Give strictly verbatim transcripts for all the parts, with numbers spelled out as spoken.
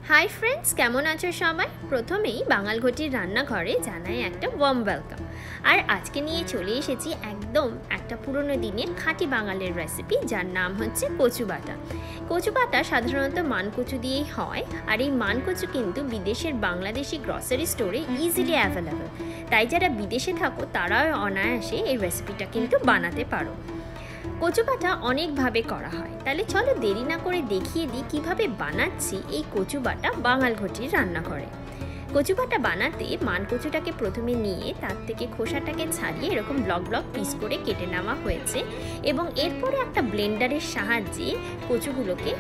Hi friends, কেমন আছো সবাই? প্রথমেই বাঙালঘটির রান্নাঘরে জানাই একটা ওয়ার্ম ওয়েলকাম। আর আজকে নিয়ে চলে এসেছি একদম একটা পুরনো দিনের খাঁটি বাঙালির রেসিপি, যার নাম হচ্ছে কচু বাটা। কচু বাটা সাধারণত মানকচু দিয়েই হয়, আর এই মানকচু কিন্তু বিদেশের বাংলাদেশি গ্রসারি স্টোরে ইজিলি অ্যাভেলেবল। তাই যারা বিদেশে থাকো তারাও অনায়াসে এই রেসিপিটা কিন্তু বানাতে পারো। কচু বাটা অনেকভাবে করা হয়, তাহলে চলো দেরি না করে দেখিয়ে দিই কীভাবে বানাচ্ছি এই কচু বাটা বাঙালঘটির রান্নাঘরে। কচু বাটা বানাতে মানকচুটাকে প্রথমে নিয়ে তার থেকে খোসাটাকে ছাড়িয়ে এরকম ব্লক ব্লক পিস করে কেটে নেওয়া হয়েছে, এবং এরপরে একটা ব্লেন্ডারের সাহায্যে কচুগুলোকে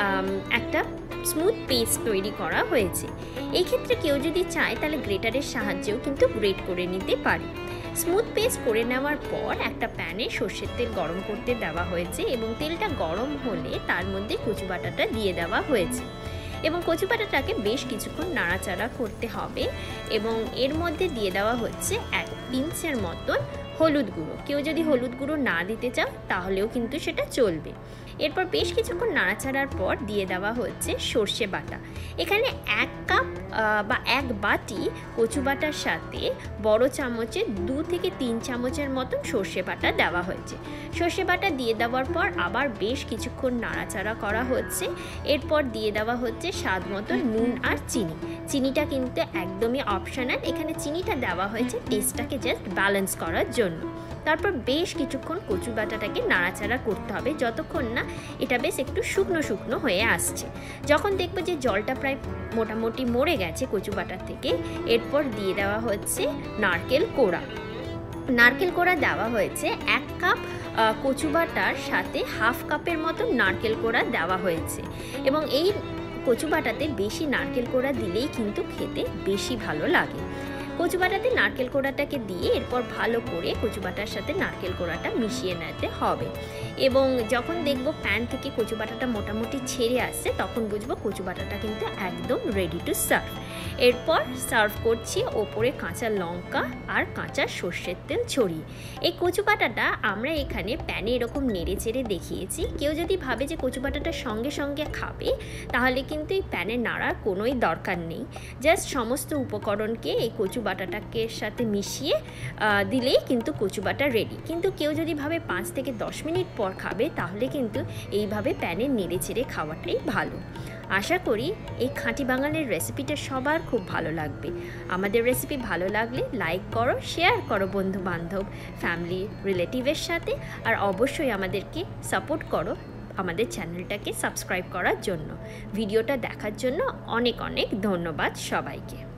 একটা স্মুথ পেস্ট তৈরি করা হয়েছে। এই ক্ষেত্রে কেউ যদি চায় তাহলে গ্রেটারের সাহায্যেও কিন্তু গ্রেট করে নিতে পারে। স্মুথ পেস্ট করে নেওয়ার পর একটা প্যানে সর্ষের তেল গরম করতে দেওয়া হয়েছে, এবং তেলটা গরম হলে তার মধ্যে কচু বাটাটা দিয়ে দেওয়া হয়েছে, এবং কচু বাটাটাকে বেশ কিছুক্ষণ নাড়াচাড়া করতে হবে। এবং এর মধ্যে দিয়ে দেওয়া হচ্ছে এক পিঞ্চের মতন হলুদ গুঁড়ো। কেউ যদি হলুদ গুঁড়ো না দিতে চাও তাহলেও কিন্তু সেটা চলবে। এরপর বেশ কিছুক্ষণ নাড়াচাড়ার পর দিয়ে দেওয়া হচ্ছে সর্ষে বাটা। এখানে এক কাপ বা এক বাটি কচু বাটার সাথে বড় চামচের দু থেকে তিন চামচের মতন সর্ষে বাটা দেওয়া হয়েছে। সর্ষে বাটা দিয়ে দেওয়ার পর আবার বেশ কিছুক্ষণ নাড়াচাড়া করা হচ্ছে। এরপর দিয়ে দেওয়া হচ্ছে স্বাদ মতো নুন আর চিনি। চিনিটা কিন্তু একদমই অপশনাল, এখানে চিনিটা দেওয়া হয়েছে টেস্টটাকে জাস্ট ব্যালেন্স করার জন্য। তারপর বেশ কিছুক্ষণ কচু বাটাটাকে নাড়াচাড়া করতে হবে, যতক্ষণ না এটা বেশ একটু শুকনো শুকনো হয়ে আসছে। যখন দেখবো যে জলটা প্রায় মোটামুটি মরে গেছে কচু বাটার থেকে, এরপর দিয়ে দেওয়া হচ্ছে নারকেল কোড়া। নারকেল কোড়া দেওয়া হয়েছে এক কাপ কচু বাটার সাথে হাফ কাপের মতো নারকেল কোড়া দেওয়া হয়েছে, এবং এই কচু বাটাতে বেশি নারকেল কোড়া দিলেই কিন্তু খেতে বেশি ভালো লাগে। কচু বাটাতে নারকেল কোড়াটাকে দিয়ে এরপর ভালো করে কচু বাটার সাথে নারকেল কোড়াটা মিশিয়ে নিতে হবে, এবং যখন দেখবো প্যান থেকে কচু বাটাটা মোটামুটি ছেড়ে আসছে তখন বুঝবো কচু বাটাটা কিন্তু একদম রেডি টু সার্ভ। এরপর সার্ভ করছি ওপরে কাঁচা লঙ্কা আর কাঁচা সর্ষের তেল ছড়িয়ে। এই কচু বাটাটা আমরা এখানে প্যানে এরকম নেড়ে চেড়ে দেখিয়েছি। কেউ যদি ভাবে যে কচু বাটাটা সঙ্গে সঙ্গে খাবে তাহলে কিন্তু এই প্যানে নাড়ার কোনোই দরকার নেই। জাস্ট সমস্ত উপকরণকে এই কচু বাটাটাকে সাথে মিশিয়ে দিলেই কিন্তু কচু বাটা রেডি। কিন্তু কেউ যদি ভাবে পাঁচ থেকে দশ মিনিট পর খাবে তাহলে কিন্তু এইভাবে প্যানে নেড়ে চেড়ে খাওয়াটাই ভালো। আশা করি এই খাঁটি বাঙালির রেসিপিটা সবার খুব ভালো লাগবে। আমাদের রেসিপি ভালো লাগলে লাইক করো, শেয়ার করো বন্ধু বান্ধব, ফ্যামিলি, রিলেটিভের সাথে, আর অবশ্যই আমাদেরকে সাপোর্ট করো আমাদের চ্যানেলটাকে সাবস্ক্রাইব করার জন্য। ভিডিওটা দেখার জন্য অনেক অনেক ধন্যবাদ সবাইকে।